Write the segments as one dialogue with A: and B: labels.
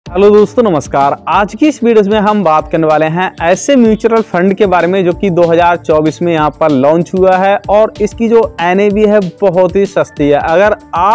A: Hello दोस्तों, नमस्कार। आज की इस वीडियो में हम बात करने वाले हैं ऐसे म्यूचुअल फंड के बारे में जो कि 2024 में यहाँ पर लॉन्च हुआ है और इसकी जो NAV है बहुत ही सस्ती है। अगर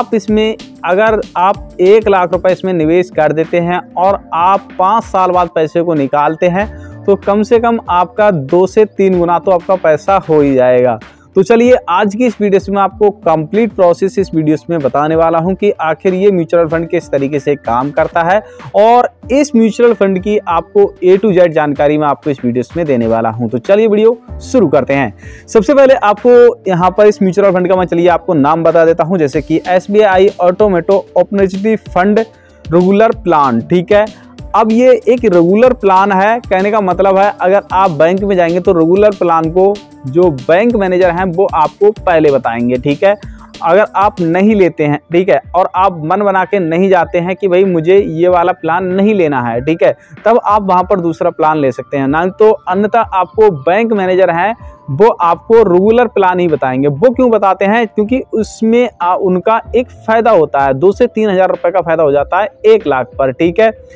A: आप 1 लाख रुपए इसमें निवेश कर देते हैं और आप 5 साल बाद पैसे को निकालते हैं तो कम से कम आपका 2 से 3 गुना तो आपका पैसा हो ही जाएगा। तो चलिए आज की इस वीडियो में आपको कंप्लीट प्रोसेस इस वीडियो में बताने वाला हूं कि आखिर ये म्यूचुअल फंड किस तरीके से काम करता है और इस म्यूचुअल फंड की आपको A to Z जानकारी मैं आपको इस वीडियो में देने वाला हूं। तो चलिए वीडियो शुरू करते हैं। सबसे पहले आपको यहां पर इस म्यूचुअल फंड का मैं चलिए आपको नाम बता देता हूं, जैसे कि SBI automotive opportunity fund regular plan. ठीक है, अब ये एक रेगुलर प्लान है। कहने का मतलब है अगर आप बैंक में जाएंगे तो रेगुलर प्लान को जो बैंक मैनेजर हैं वो आपको पहले बताएंगे। ठीक है, अगर आप नहीं लेते हैं, ठीक है, और आप मन बना के नहीं जाते हैं कि भाई मुझे ये वाला प्लान नहीं लेना है, ठीक है, तब आप वहां पर दूसरा प्लान ले सकते हैं। ना तो अन्यथा आपको बैंक मैनेजर हैं वो आपको रेगुलर प्लान ही बताएंगे। वो क्यों बताते हैं? क्योंकि उसमें उनका एक फायदा होता है, 2 से 3 हज़ार रुपए का फायदा हो जाता है 1 लाख पर। ठीक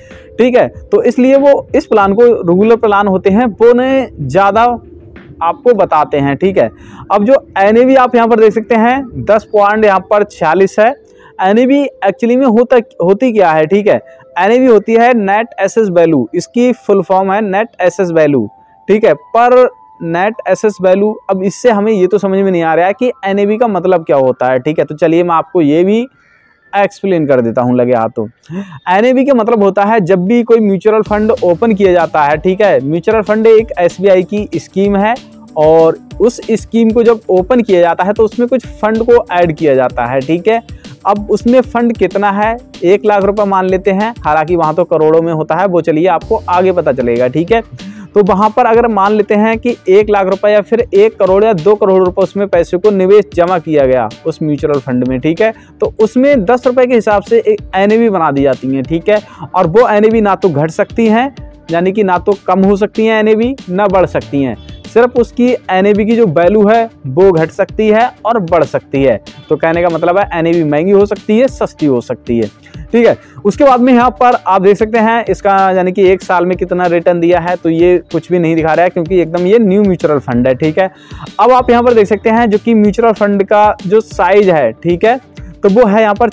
A: है, तो इसलिए वो इस प्लान को रेगुलर प्लान होते हैं वो ने ज़्यादा आपको बताते हैं। ठीक है, अब जो NAV आप यहाँ पर देख सकते हैं 10 पॉइंट यहाँ पर 46 है। NAV एक्चुअली में होती क्या है? ठीक है, NAV होती है नेट एसेट वैल्यू, इसकी फुल फॉर्म है नेट एसेट वैल्यू। ठीक है, पर नेट एसेट वैल्यू, अब इससे हमें ये तो समझ में नहीं आ रहा है कि NAV का मतलब क्या होता है। ठीक है, तो चलिए मैं आपको ये भी एक्सप्लेन कर देता हूं लगे हाथों। NAV का मतलब होता है जब भी कोई म्यूचुअल फंड ओपन किया जाता है, ठीक है, म्यूचुअल फंड एक SBI की स्कीम है और उस स्कीम को जब ओपन किया जाता है तो उसमें कुछ फंड को ऐड किया जाता है। ठीक है, अब उसमें फंड कितना है? 1 लाख रुपए मान लेते हैं, हालांकि वहां तो करोड़ों में होता है, वो चलिए आपको आगे पता चलेगा। ठीक है, तो वहां पर अगर मान लेते हैं कि 1 लाख रुपए या फिर 1 करोड़ या 2 करोड़ रुपए उसमें पैसे को निवेश जमा किया गया उस म्यूचुअल फंड में, ठीक है, तो उसमें 10 रुपए के हिसाब से एक NAV बना दी जाती है। ठीक है, और वो NAV ना तो घट सकती हैं, यानी कि ना तो कम हो सकती हैं NAV, ना बढ़ सकती हैं। सिर्फ उसकी NAV की जो वैल्यू है वो घट सकती है और बढ़ सकती है। तो कहने का मतलब है NAV महंगी हो सकती है, सस्ती हो सकती है। ठीक है, उसके बाद में यहाँ पर आप देख सकते हैं इसका यानी कि 1 साल में कितना रिटर्न दिया है, तो ये कुछ भी नहीं दिखा रहा है क्योंकि एकदम ये न्यू म्यूचुअल फंड है। ठीक है, अब आप यहाँ पर देख सकते हैं जो कि म्यूचुअल फंड का जो साइज है, ठीक है, तो वो है यहाँ पर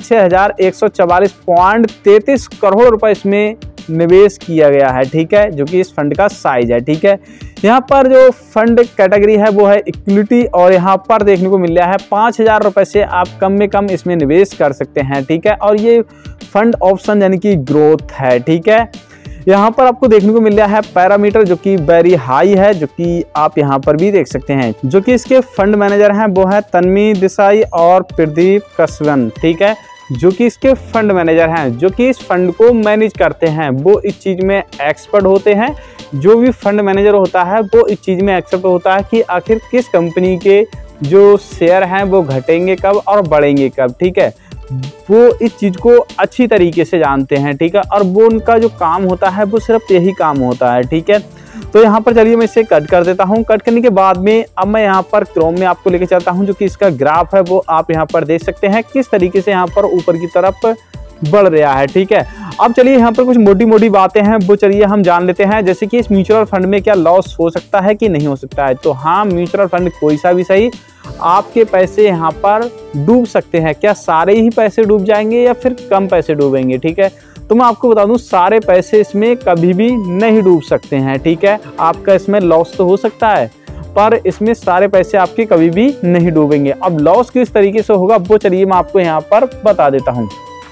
A: 6144.33 करोड़ रुपए इसमें निवेश किया गया है। ठीक है, जो कि इस फंड का साइज है। ठीक है, यहाँ पर जो फंड कैटेगरी है वो है इक्विटी और यहाँ पर देखने को मिल रहा है 5,000 रुपए से आप कम में कम इसमें निवेश कर सकते हैं। ठीक है, और ये फंड ऑप्शन यानी कि ग्रोथ है। ठीक है, यहाँ पर आपको देखने को मिल रहा है पैरामीटर जो कि वेरी हाई है, जो कि आप यहाँ पर भी देख सकते हैं। जो कि इसके फंड मैनेजर हैं वो है तन्वी देसाई और प्रदीप कसवन। ठीक है, जो कि इसके फंड मैनेजर हैं, जो कि इस फंड को मैनेज करते हैं, वो इस चीज़ में एक्सपर्ट होते हैं। जो भी फंड मैनेजर होता है वो इस चीज़ में एक्सपर्ट होता है कि आखिर किस कंपनी के जो शेयर हैं वो घटेंगे कब और बढ़ेंगे कब। ठीक है, वो इस चीज़ को अच्छी तरीके से जानते हैं। ठीक है, और वो उनका जो काम होता है वो सिर्फ यही काम होता है। ठीक है, तो यहाँ पर चलिए मैं इसे कट कर देता हूँ। कट करने के बाद में अब मैं यहाँ पर क्रोम में आपको लेके चलता हूँ, जो कि इसका ग्राफ है वो आप यहाँ पर देख सकते हैं किस तरीके से यहाँ पर ऊपर की तरफ बढ़ रहा है। ठीक है, अब चलिए यहाँ पर कुछ मोटी मोटी बातें हैं वो चलिए हम जान लेते हैं, जैसे कि इस म्यूचुअल फंड में क्या लॉस हो सकता है कि नहीं हो सकता है। तो हाँ, म्यूचुअल फंड कोई सा भी सही, आपके पैसे यहाँ पर डूब सकते हैं। क्या सारे ही पैसे डूब जाएंगे या फिर कम पैसे डूबेंगे? ठीक है, तो मैं आपको बता दूं सारे पैसे इसमें कभी भी नहीं डूब सकते हैं। ठीक है, आपका इसमें लॉस तो हो सकता है पर इसमें सारे पैसे आपके कभी भी नहीं डूबेंगे। अब लॉस किस तरीके से होगा वो चलिए मैं आपको यहाँ पर बता देता हूँ।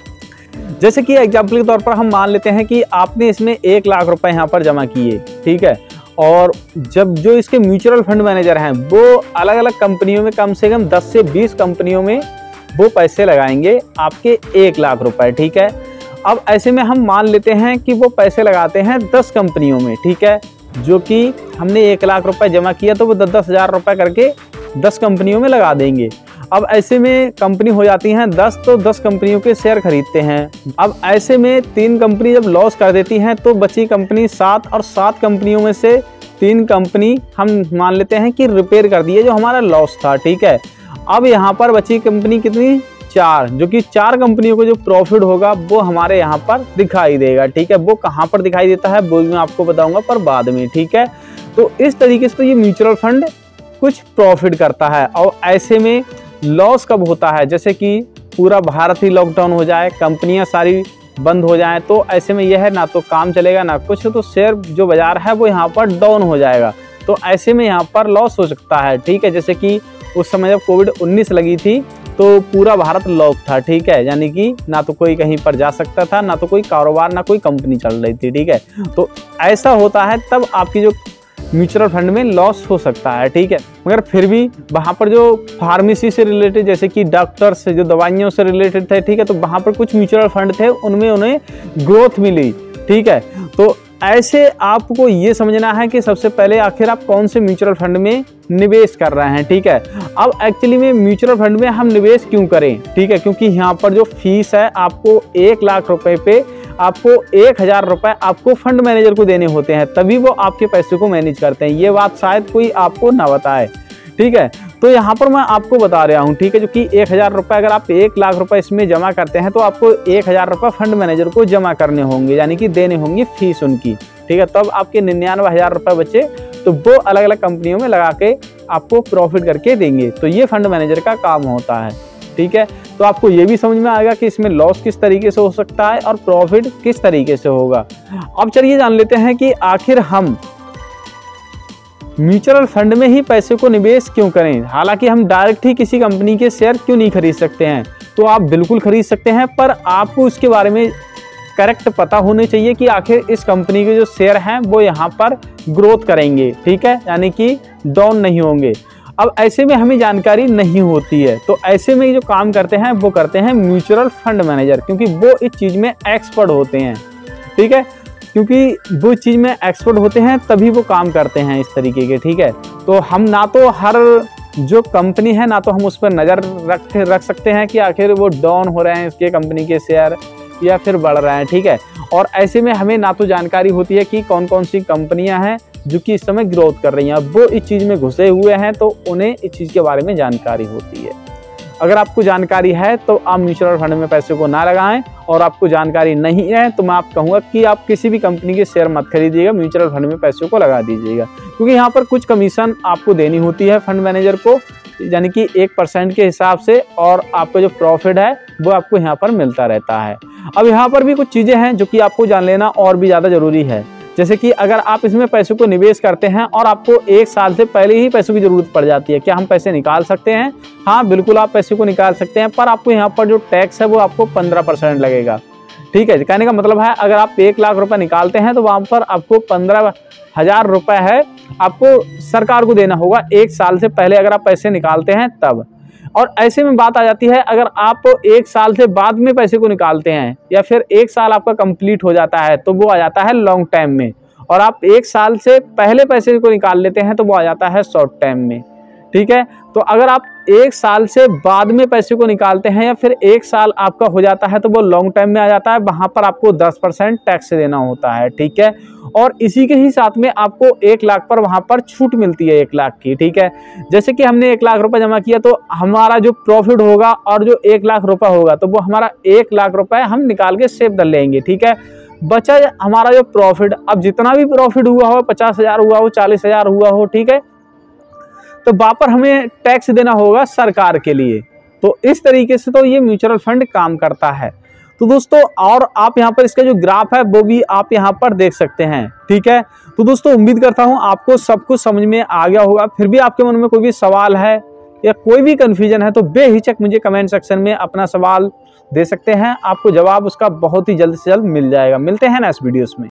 A: जैसे कि एग्जाम्पल के तौर पर हम मान लेते हैं कि आपने इसमें 1 लाख रुपए यहाँ पर जमा किए। ठीक है, और जब जो इसके म्यूचुअल फंड मैनेजर हैं वो अलग अलग कंपनियों में कम से कम 10 से 20 कंपनियों में वो पैसे लगाएंगे आपके 1 लाख रुपए। ठीक है, अब ऐसे में हम मान लेते हैं कि वो पैसे लगाते हैं 10 कंपनियों में। ठीक है, जो कि हमने 1 लाख रुपए जमा किया तो वो 10-10 हज़ार रुपए करके 10 कंपनियों में लगा देंगे। अब ऐसे में कंपनी हो जाती हैं 10, तो 10 कंपनियों के शेयर खरीदते हैं। अब ऐसे में 3 कंपनी जब लॉस कर देती हैं तो बची कंपनी 7 और 7 कंपनियों में से 3 कंपनी हम मान लेते हैं कि रिपेयर कर दी है जो हमारा लॉस था। ठीक है, अब यहाँ पर बची कंपनी कितनी? 4, जो कि 4 कंपनियों को जो प्रॉफिट होगा वो हमारे यहाँ पर दिखाई देगा। ठीक है, वो कहाँ पर दिखाई देता है वो भी मैं आपको बताऊंगा पर बाद में। ठीक है, तो इस तरीके से तो ये म्यूचुअल फंड कुछ प्रॉफिट करता है। और ऐसे में लॉस कब होता है, जैसे कि पूरा भारत ही लॉकडाउन हो जाए, कंपनियां सारी बंद हो जाएं, तो ऐसे में यह है ना तो काम चलेगा ना कुछ, तो शेयर जो बाजार है वो यहाँ पर डाउन हो जाएगा। तो ऐसे में यहाँ पर लॉस हो सकता है। ठीक है, जैसे कि उस समय जब कोविड-19 लगी थी तो पूरा भारत लॉक था। ठीक है, यानी कि ना तो कोई कहीं पर जा सकता था, ना तो कोई कारोबार, ना कोई कंपनी चल रही थी। ठीक है, तो ऐसा होता है तब आपकी जो म्यूचुअल फंड में लॉस हो सकता है। ठीक है, मगर फिर भी वहाँ पर जो फार्मेसी से रिलेटेड, जैसे कि डॉक्टर से जो दवाइयों से रिलेटेड थे, ठीक है, तो वहाँ पर कुछ म्यूचुअल फंड थे, उनमें उन्हें ग्रोथ मिली। ठीक है, तो ऐसे आपको ये समझना है कि सबसे पहले आखिर आप कौन से म्यूचुअल फंड में निवेश कर रहे हैं। ठीक है, अब एक्चुअली में म्यूचुअल फंड में हम निवेश क्यों करें, ठीक है, क्योंकि यहाँ पर जो फीस है आपको 1 लाख रुपए पे आपको 1000 रुपए आपको फंड मैनेजर को देने होते हैं, तभी वो आपके पैसे को मैनेज करते हैं। ये बात शायद कोई आपको ना बताए। ठीक है, तो यहाँ पर मैं आपको बता रहा हूँ। ठीक है, जो कि 1000 रुपये, अगर आप 1 लाख रुपए इसमें जमा करते हैं तो आपको 1000 रुपये फंड मैनेजर को जमा करने होंगे, यानी कि देने होंगी फीस उनकी। ठीक है, तब आपके 99,000 रुपये बचे, तो वो अलग अलग कंपनियों में लगा के आपको प्रॉफिट करके देंगे। तो ये फंड मैनेजर का काम होता है। ठीक है, तो आपको ये भी समझ में आएगा कि इसमें लॉस किस तरीके से हो सकता है और प्रॉफिट किस तरीके से होगा। अब चलिए जान लेते हैं कि आखिर हम म्यूचुअल फंड में ही पैसे को निवेश क्यों करें। हालांकि हम डायरेक्ट ही किसी कंपनी के शेयर क्यों नहीं खरीद सकते हैं, तो आप बिल्कुल खरीद सकते हैं, पर आपको उसके बारे में करेक्ट पता होने चाहिए कि आखिर इस कंपनी के जो शेयर हैं वो यहाँ पर ग्रोथ करेंगे। ठीक है, यानी कि डाउन नहीं होंगे। अब ऐसे में हमें जानकारी नहीं होती है, तो ऐसे में जो काम करते हैं वो करते हैं म्यूचुअल फंड मैनेजर, क्योंकि वो इस चीज़ में एक्सपर्ट होते हैं। ठीक है, क्योंकि वो चीज़ में एक्सपर्ट होते हैं तभी वो काम करते हैं इस तरीके के। ठीक है, तो हम ना तो हर जो कंपनी है ना तो हम उस पर नज़र रख सकते हैं कि आखिर वो डाउन हो रहे हैं इसके कंपनी के शेयर या फिर बढ़ रहे हैं। ठीक है, और ऐसे में हमें ना तो जानकारी होती है कि कौन कौन सी कंपनियां हैं जो कि इस समय ग्रोथ कर रही हैं। अब वो इस चीज़ में घुसे हुए हैं तो उन्हें इस चीज़ के बारे में जानकारी होती है। अगर आपको जानकारी है तो आप म्यूचुअल फंड में पैसे को ना लगाएं, और आपको जानकारी नहीं है तो मैं आप कहूँगा कि आप किसी भी कंपनी के शेयर मत खरीदिएगा, म्यूचुअल फंड में पैसे को लगा दीजिएगा, क्योंकि यहाँ पर कुछ कमीशन आपको देनी होती है फंड मैनेजर को, यानी कि 1% के हिसाब से, और आपका जो प्रॉफिट है वो आपको यहाँ पर मिलता रहता है। अब यहाँ पर भी कुछ चीज़ें हैं जो कि आपको जान लेना और भी ज़्यादा ज़रूरी है। जैसे कि अगर आप इसमें पैसों को निवेश करते हैं और आपको 1 साल से पहले ही पैसों की ज़रूरत पड़ जाती है, क्या हम पैसे निकाल सकते हैं? हाँ, बिल्कुल आप पैसे को निकाल सकते हैं, पर आपको यहाँ पर जो टैक्स है वो आपको 15% लगेगा। ठीक है, कहने का मतलब है अगर आप 1 लाख रुपए निकालते हैं तो वहाँ पर आपको 15,000 रुपये है आपको सरकार को देना होगा 1 साल से पहले, अगर आप पैसे निकालते हैं तब। और ऐसे में बात आ जाती है अगर आप 1 साल से बाद में पैसे को निकालते हैं या फिर 1 साल आपका कंप्लीट हो जाता है तो वो आ जाता है लॉन्ग टाइम में, और आप 1 साल से पहले पैसे को निकाल लेते हैं तो वो आ जाता है शॉर्ट टाइम में। ठीक है, तो अगर आप 1 साल से बाद में पैसे को निकालते हैं या फिर 1 साल आपका हो जाता है तो वो लॉन्ग टाइम में आ जाता है, वहाँ पर आपको 10% टैक्स देना होता है। ठीक है, और इसी के ही साथ में आपको 1 लाख पर वहाँ पर छूट मिलती है 1 लाख की। ठीक है, जैसे कि हमने 1 लाख रुपए जमा किया तो हमारा जो प्रॉफिट होगा और जो 1 लाख रुपए होगा तो वो हमारा 1 लाख रुपए हम निकाल के सेव कर लेंगे। ठीक है, बचा हमारा जो प्रॉफिट, अब जितना भी प्रॉफिट हुआ हो, 50,000 हुआ हो, 40,000 हुआ हो, ठीक है, तो वहाँ पर हमें टैक्स देना होगा सरकार के लिए। तो इस तरीके से तो ये म्यूचुअल फंड काम करता है। तो दोस्तों, और आप यहाँ पर इसका जो ग्राफ है वो भी आप यहाँ पर देख सकते हैं। ठीक है, तो दोस्तों उम्मीद करता हूँ आपको सब कुछ समझ में आ गया होगा। फिर भी आपके मन में कोई भी सवाल है या कोई भी कन्फ्यूजन है तो बेहिचक मुझे कमेंट सेक्शन में अपना सवाल दे सकते हैं, आपको जवाब उसका बहुत ही जल्द से जल्द मिल जाएगा। मिलते हैं नेक्स्ट वीडियोस में।